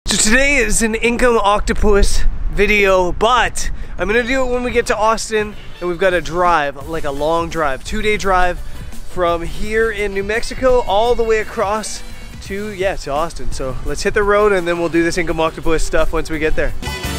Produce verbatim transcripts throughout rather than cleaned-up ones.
So today is an Income Octopus video, but I'm gonna do it when we get to Austin, and we've got to drive, like a long drive, two day drive from here in New Mexico all the way across to, yeah, to Austin. So let's hit the road and then we'll do this Income Octopus stuff once we get there.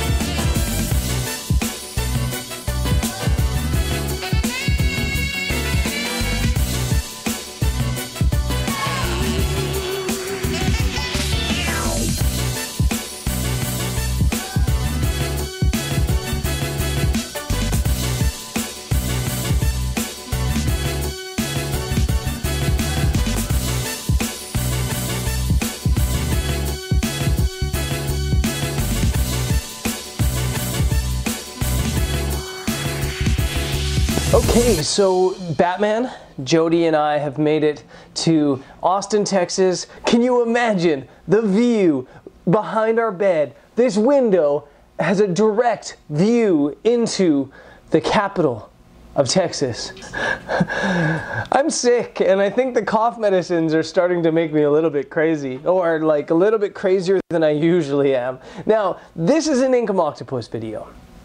Okay, so Batman, Jody and I have made it to Austin, Texas. Can you imagine the view behind our bed? This window has a direct view into the capital of Texas. I'm sick, and I think the cough medicines are starting to make me a little bit crazy, or like a little bit crazier than I usually am. Now, this is an Income Octopus video.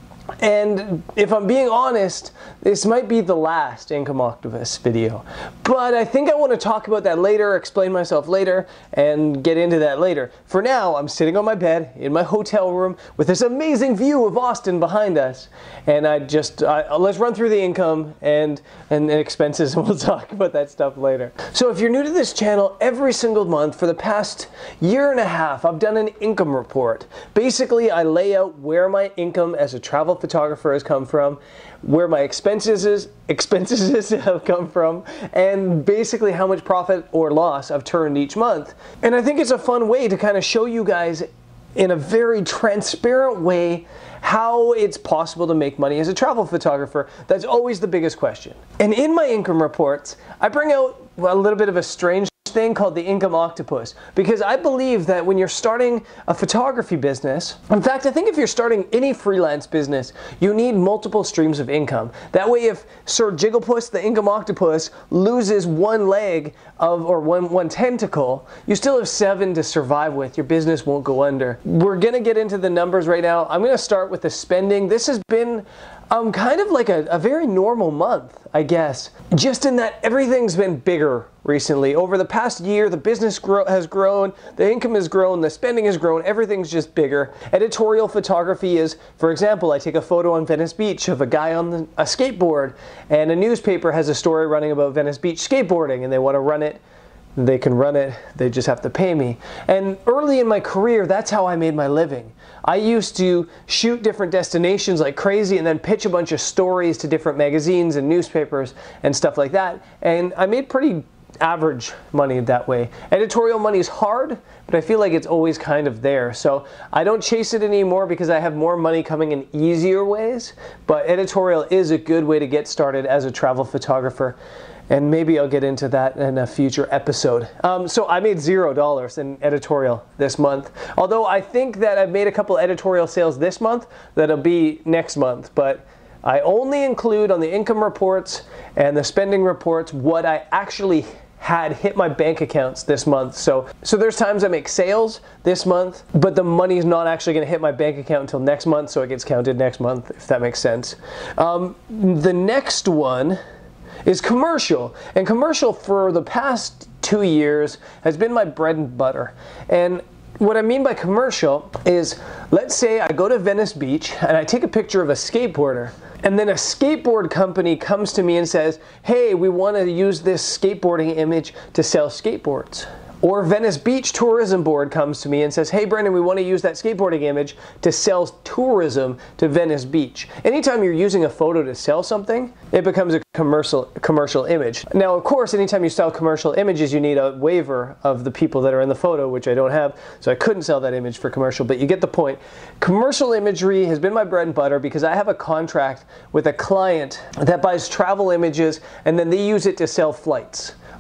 And if I'm being honest, this might be the last Income Octopus video. But I think I want to talk about that later, explain myself later, and get into that later. For now, I'm sitting on my bed in my hotel room with this amazing view of Austin behind us. And I just, uh, let's run through the income and, and expenses, and we'll talk about that stuff later. So if you're new to this channel, every single month for the past year and a half, I've done an income report. Basically, I lay out where my income as a travel photographer has come from, where my expenses is, expenses have come from, and basically how much profit or loss I've turned each month. And I think it's a fun way to kind of show you guys in a very transparent way how it's possible to make money as a travel photographer. That's always the biggest question. And in my income reports, I bring out a little bit of a strange thing called the Income Octopus, because I believe that when you're starting a photography business, in fact I think if you're starting any freelance business, you need multiple streams of income. That way if Sir Jigglepuss the Income Octopus loses one leg of or one one tentacle, you still have seven to survive with. Your business won't go under. We're gonna get into the numbers right now. I'm gonna start with the spending. This has been um, kind of like a, a very normal month, I guess, just in that everything's been bigger recently. Over the past year, the business grow has grown, the income has grown, the spending has grown, everything's just bigger. Editorial photography is, for example, I take a photo on Venice Beach of a guy on the, a skateboard, and a newspaper has a story running about Venice Beach skateboarding, and they want to run it. They can run it, they just have to pay me. And early in my career, that's how I made my living. I used to shoot different destinations like crazy and then pitch a bunch of stories to different magazines and newspapers and stuff like that. And I made pretty average money that way. Editorial money is hard, but I feel like it's always kind of there. So I don't chase it anymore because I have more money coming in easier ways. But editorial is a good way to get started as a travel photographer. And maybe I'll get into that in a future episode. Um, so I made zero dollars in editorial this month. Although I think that I've made a couple editorial sales this month that'll be next month. But I only include on the income reports and the spending reports what I actually had hit my bank accounts this month. So, so there's times I make sales this month, but the money's not actually gonna hit my bank account until next month, so it gets counted next month, if that makes sense. Um, the next one is commercial. And commercial for the past two years has been my bread and butter. And what I mean by commercial is, let's say I go to Venice Beach and I take a picture of a skateboarder, and then a skateboard company comes to me and says, hey, we want to use this skateboarding image to sell skateboards. Or Venice Beach Tourism Board comes to me and says, hey Brendan, we want to use that skateboarding image to sell tourism to Venice Beach. Anytime you're using a photo to sell something, it becomes a commercial commercial image. Now, of course, anytime you sell commercial images, you need a waiver of the people that are in the photo, which I don't have, so I couldn't sell that image for commercial, but you get the point. Commercial imagery has been my bread and butter because I have a contract with a client that buys travel images and then they use it to sell flights or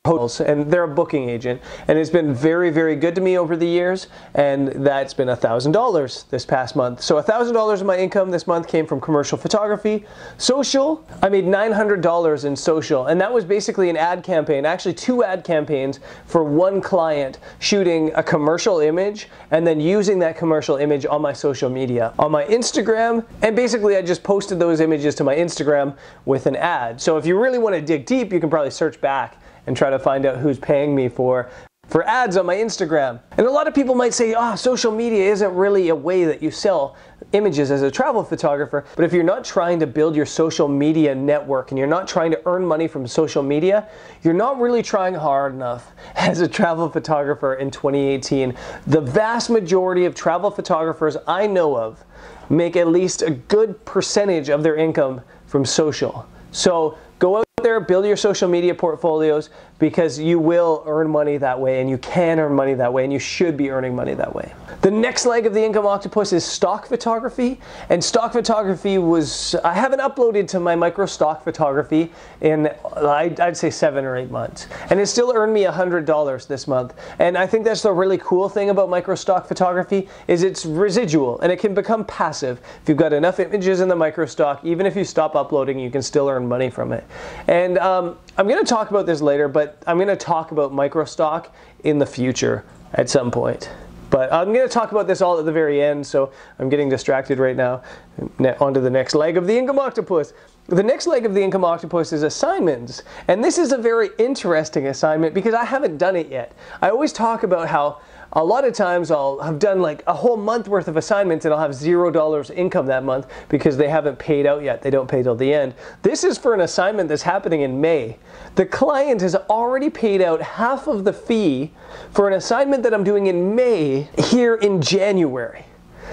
hotels, and they're a booking agent, and it's been very, very good to me over the years, and that's been a thousand dollars this past month. So a thousand dollars of my income this month came from commercial photography. Social, I made nine hundred dollars in social, and that was basically an ad campaign, actually two ad campaigns for one client, shooting a commercial image and then using that commercial image on my social media, on my Instagram, and basically I just posted those images to my Instagram with an ad. So if you really want to dig deep, you can probably search back and try to find out who's paying me for for ads on my Instagram. And a lot of people might say, ah, oh, social media isn't really a way that you sell images as a travel photographer. But if you're not trying to build your social media network and you're not trying to earn money from social media, you're not really trying hard enough as a travel photographer in twenty eighteen. The vast majority of travel photographers I know of make at least a good percentage of their income from social. So go out there, build your social media portfolios, because you will earn money that way, and you can earn money that way, and you should be earning money that way. The next leg of the income octopus is stock photography, and stock photography was, I haven't uploaded to my micro stock photography in, I'd say seven or eight months, and it still earned me one hundred dollars this month. And I think that's the really cool thing about micro stock photography, is it's residual, and it can become passive. If you've got enough images in the micro stock, even if you stop uploading, you can still earn money from it. And um, I'm going to talk about this later, but I'm going to talk about micro stock in the future at some point. But I'm going to talk about this all at the very end, so I'm getting distracted right now. On to the next leg of the income octopus. The next leg of the income octopus is assignments. And this is a very interesting assignment because I haven't done it yet. I always talk about how a lot of times I'll have done like a whole month worth of assignments and I'll have zero dollars income that month because they haven't paid out yet. They don't pay till the end. This is for an assignment that's happening in May. The client has already paid out half of the fee for an assignment that I'm doing in May here in January.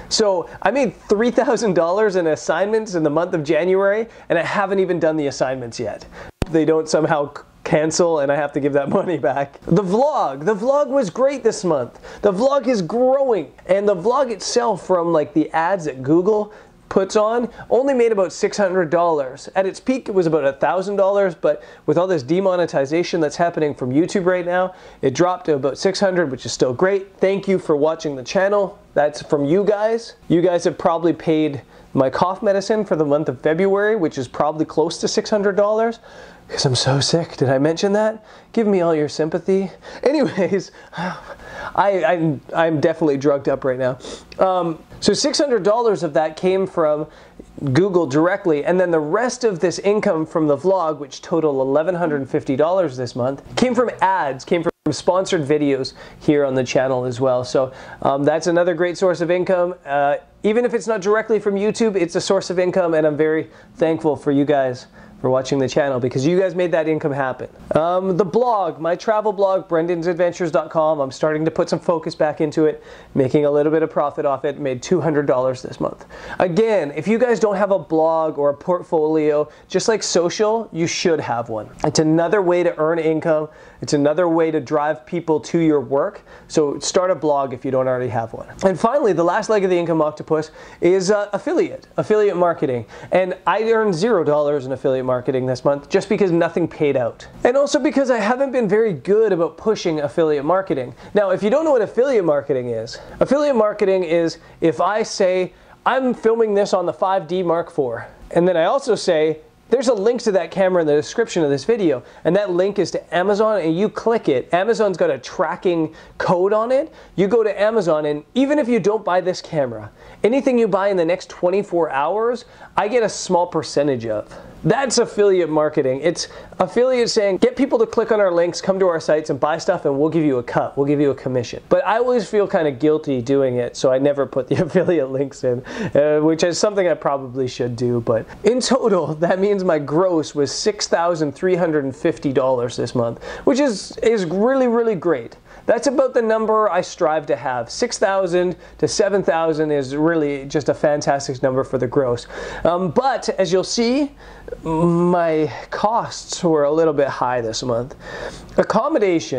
So I made three thousand dollars in assignments in the month of January, and I haven't even done the assignments yet. They don't somehow cancel and I have to give that money back. The vlog. The vlog was great this month. The vlog is growing, and the vlog itself, from like the ads that Google puts on, only made about six hundred dollars. At its peak it was about one thousand dollars, but with all this demonetization that's happening from YouTube right now, it dropped to about six hundred dollars, which is still great. Thank you for watching the channel. That's from you guys. You guys have probably paid my cough medicine for the month of February, which is probably close to six hundred dollars. Because I'm so sick. Did I mention that? Give me all your sympathy. Anyways, I, I'm, I'm definitely drugged up right now. Um, so six hundred dollars of that came from Google directly, and then the rest of this income from the vlog, which totaled one thousand one hundred fifty dollars this month, came from ads, came from sponsored videos here on the channel as well. So um, that's another great source of income. Uh, even if it's not directly from YouTube, it's a source of income, and I'm very thankful for you guys for watching the channel, because you guys made that income happen. Um, the blog, my travel blog, brendans adventures dot com, I'm starting to put some focus back into it, making a little bit of profit off it, made two hundred dollars this month. Again, if you guys don't have a blog or a portfolio, just like social, you should have one. It's another way to earn income. It's another way to drive people to your work. So start a blog if you don't already have one. And finally, the last leg of the income octopus is uh, affiliate, affiliate marketing. And I earned zero dollars in affiliate marketing this month just because nothing paid out. And also because I haven't been very good about pushing affiliate marketing. Now, if you don't know what affiliate marketing is, affiliate marketing is if I say, I'm filming this on the five D Mark four, and then I also say, there's a link to that camera in the description of this video, and that link is to Amazon, and you click it. Amazon's got a tracking code on it. You go to Amazon, and even if you don't buy this camera, anything you buy in the next twenty-four hours, I get a small percentage of. That's affiliate marketing. It's affiliate saying, get people to click on our links, come to our sites and buy stuff, and we'll give you a cut. We'll give you a commission. But I always feel kind of guilty doing it, so I never put the affiliate links in, uh, which is something I probably should do. But in total, that means my gross was six thousand three hundred fifty dollars this month, which is, is really, really great. That's about the number I strive to have. six thousand to seven thousand is really just a fantastic number for the gross. Um, but as you'll see, my costs were a little bit high this month. Accommodation,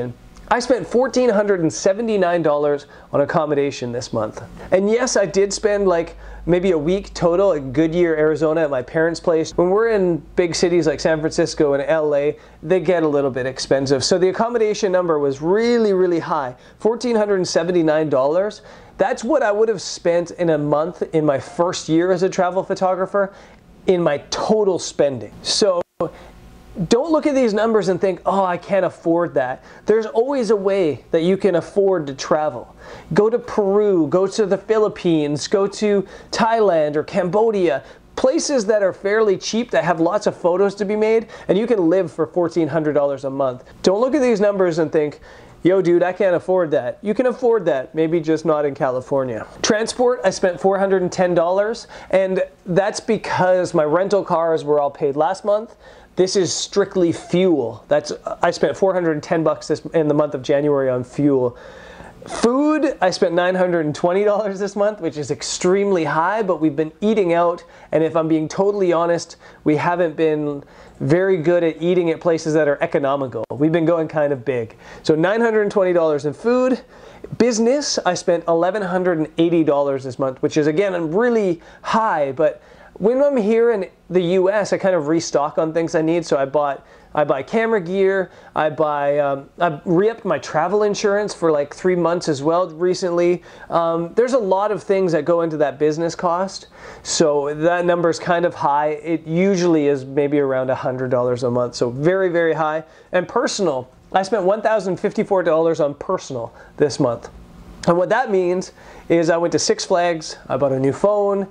I spent one thousand four hundred seventy-nine dollars on accommodation this month. And yes, I did spend like maybe a week total at Goodyear, Arizona at my parents' place. When we're in big cities like San Francisco and L A, they get a little bit expensive. So the accommodation number was really, really high, one thousand four hundred seventy-nine dollars. That's what I would have spent in a month in my first year as a travel photographer in my total spending. So don't look at these numbers and think, oh, I can't afford that. There's always a way that you can afford to travel. Go to Peru, go to the Philippines, go to Thailand or Cambodia, places that are fairly cheap that have lots of photos to be made, and you can live for fourteen hundred dollars a month. Don't look at these numbers and think, yo dude, I can't afford that. You can afford that, maybe just not in California. Transport, I spent four hundred ten dollars, and that's because my rental cars were all paid last month. This is strictly fuel. That's I spent four hundred ten bucks this in the month of January on fuel. Food, I spent nine hundred twenty dollars this month, which is extremely high, but we've been eating out, and if I'm being totally honest, we haven't been very good at eating at places that are economical. We've been going kind of big. So nine hundred twenty dollars in food. Business, I spent one thousand one hundred eighty dollars this month, which is again really high, but when I'm here in the U S, I kind of restock on things I need. So I bought, I buy camera gear, I buy, um, I re-upped my travel insurance for like three months as well recently. Um, there's a lot of things that go into that business cost. So that number is kind of high. It usually is maybe around one hundred dollars a month. So very, very high. And personal, I spent one thousand fifty-four dollars on personal this month. And what that means is I went to Six Flags, I bought a new phone,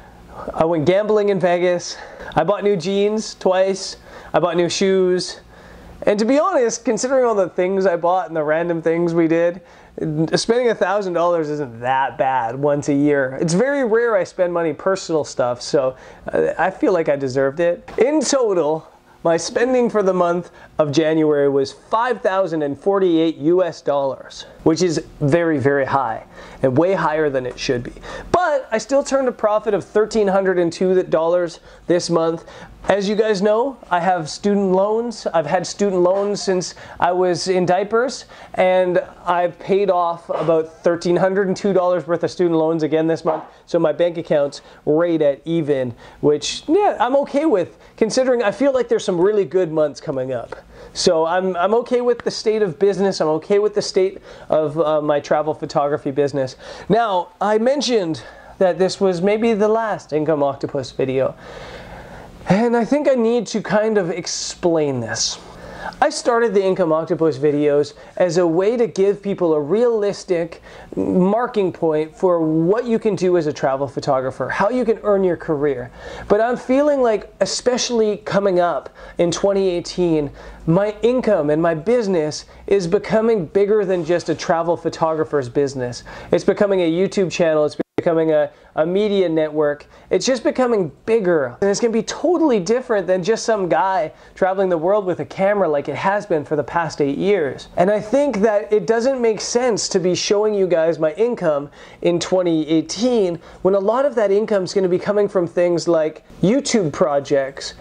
I went gambling in Vegas, I bought new jeans twice, I bought new shoes, and to be honest, considering all the things I bought and the random things we did, spending a thousand dollars isn't that bad once a year. It's very rare I spend money personal stuff, so I feel like I deserved it. In total, my spending for the month of January was five thousand forty-eight U S dollars, which is very, very high and way higher than it should be. But I still turned a profit of one thousand three hundred two dollars this month. As you guys know, I have student loans. I've had student loans since I was in diapers, and I've paid off about one thousand three hundred two dollars worth of student loans again this month. So my bank account's right at even, which yeah, I'm okay with, considering I feel like there's some really good months coming up. So I'm, I'm okay with the state of business. I'm okay with the state of uh, my travel photography business. Now, I mentioned that this was maybe the last Income Octopus video. And I think I need to kind of explain this. I started the Income Octopus videos as a way to give people a realistic marking point for what you can do as a travel photographer, how you can earn your career. But I'm feeling like, especially coming up in twenty eighteen, my income and my business is becoming bigger than just a travel photographer's business. It's becoming a YouTube channel. It's becoming a, a media network. It's just becoming bigger, and it's going to be totally different than just some guy traveling the world with a camera like it has been for the past eight years. And I think that it doesn't make sense to be showing you guys my income in twenty eighteen when a lot of that income is going to be coming from things like YouTube projects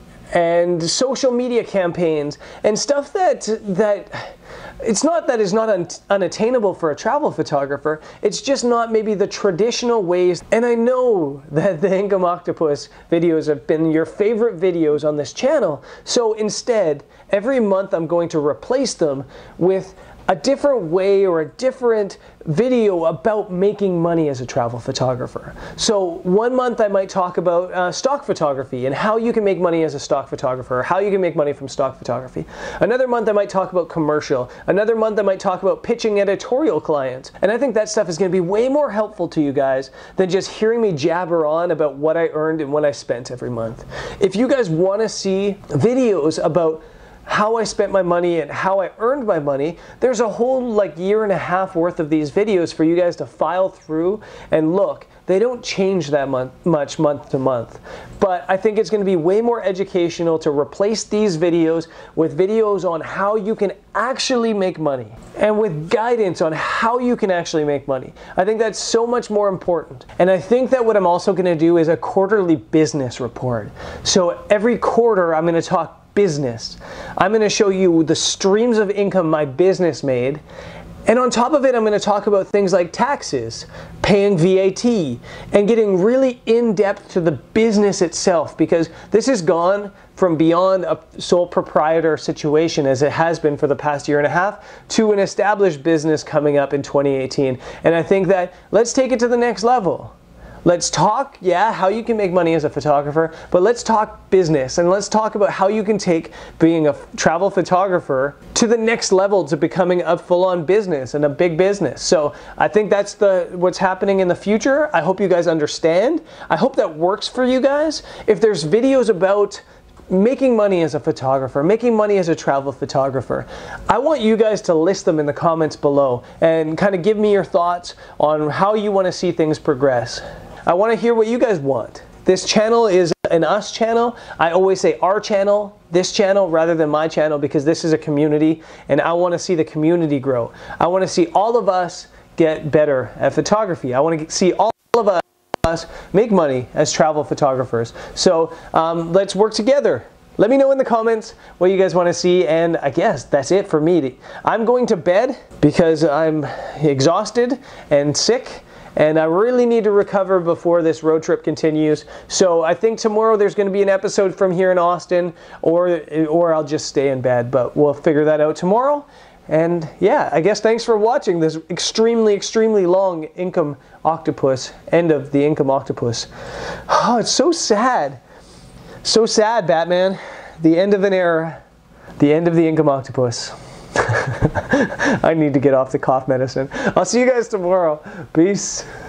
and social media campaigns and stuff that that it's not that is not un unattainable for a travel photographer. It's just not maybe the traditional ways. And I know that the Income Octopus videos have been your favorite videos on this channel. So instead, every month I'm going to replace them with a different way or a different video about making money as a travel photographer. So one month I might talk about uh, stock photography and how you can make money as a stock photographer, or how you can make money from stock photography. Another month I might talk about commercial. Another month I might talk about pitching editorial clients. And I think that stuff is going to be way more helpful to you guys than just hearing me jabber on about what I earned and what I spent every month. If you guys want to see videos about how I spent my money and how I earned my money, there's a whole like year and a half worth of these videos for you guys to file through and look. They don't change that month, much month to month, but I think it's going to be way more educational to replace these videos with videos on how you can actually make money and with guidance on how you can actually make money. I think that's so much more important. And I think that what I'm also going to do is a quarterly business report. So every quarter I'm going to talk business. I'm going to show you the streams of income my business made. And on top of it, I'm going to talk about things like taxes, paying V A T, and getting really in-depth to the business itself, because this has gone from beyond a sole proprietor situation, as it has been for the past year and a half, to an established business coming up in twenty eighteen. And I think that let's take it to the next level. Let's talk, yeah, how you can make money as a photographer, but let's talk business, and let's talk about how you can take being a travel photographer to the next level, to becoming a full-on business and a big business. So I think that's the what's happening in the future. I hope you guys understand. I hope that works for you guys. If there's videos about making money as a photographer, making money as a travel photographer, I want you guys to list them in the comments below and kind of give me your thoughts on how you want to see things progress. I want to hear what you guys want. This channel is an us channel. I always say our channel, this channel, rather than my channel, because this is a community and I want to see the community grow. I want to see all of us get better at photography. I want to see all of us us make money as travel photographers. So um, let's work together. Let me know in the comments what you guys want to see, and I guess that's it for me. I'm going to bed because I'm exhausted and sick, and I really need to recover before this road trip continues. So I think tomorrow there's going to be an episode from here in Austin, or or I'll just stay in bed, but we'll figure that out tomorrow. And yeah, I guess thanks for watching this extremely, extremely long Income Octopus, end of the Income Octopus. Oh, it's so sad. So sad, Batman. The end of an era. The end of the Income Octopus. I need to get off the cough medicine. I'll see you guys tomorrow. Peace.